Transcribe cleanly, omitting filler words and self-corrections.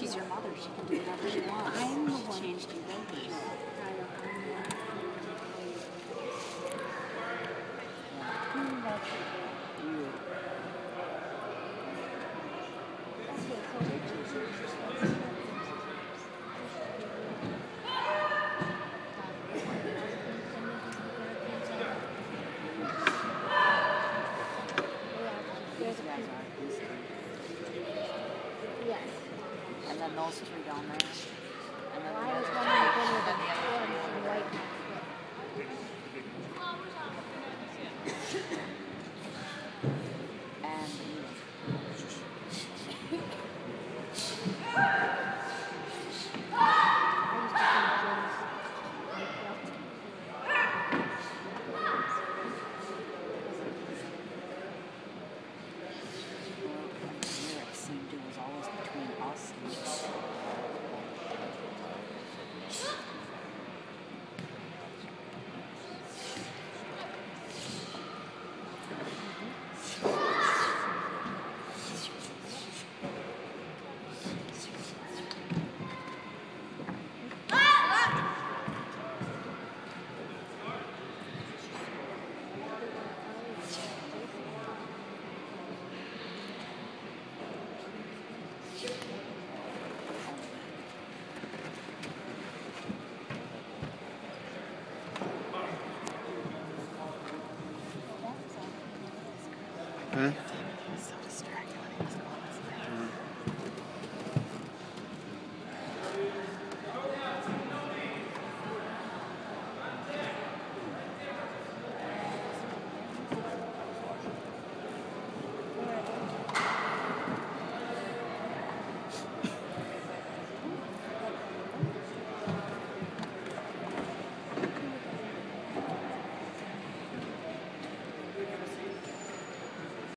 She's your mother. She can do whatever she wants. I'm the She one. changed your diapers. Yes. And then those three down there. And then Well, the I was other wondering if three. any of And then them the other three were over in there. white next And it seemed it was always between us and Hmm? so distracted when he was going.